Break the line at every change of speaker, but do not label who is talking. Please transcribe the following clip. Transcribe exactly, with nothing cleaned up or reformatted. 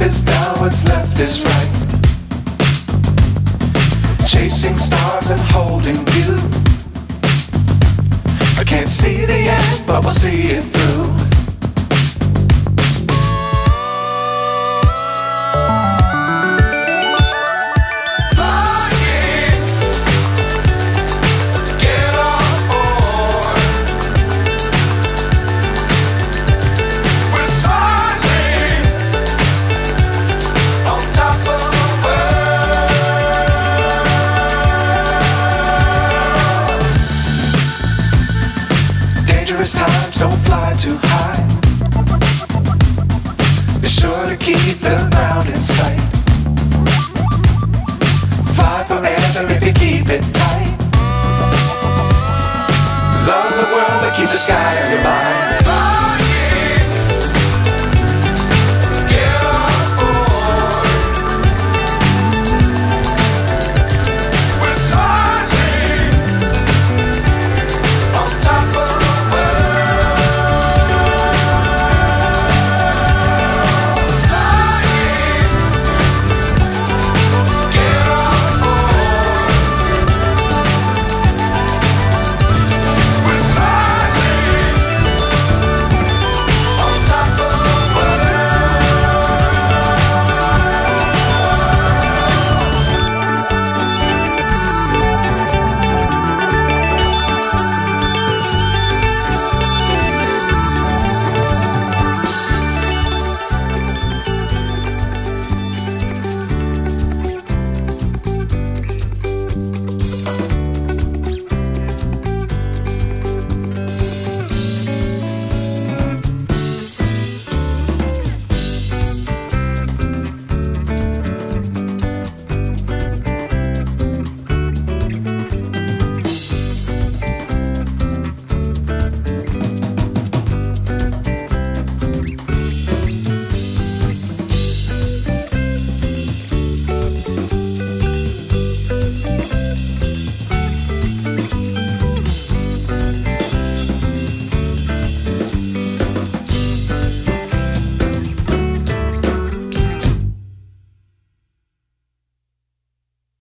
is down, what's left is right. Chasing stars and holding you. I can't see the end, but we'll see it through. Times don't fly too high. Be sure to keep the ground in sight. Fly forever if you keep it tight. Love the world but keep the sky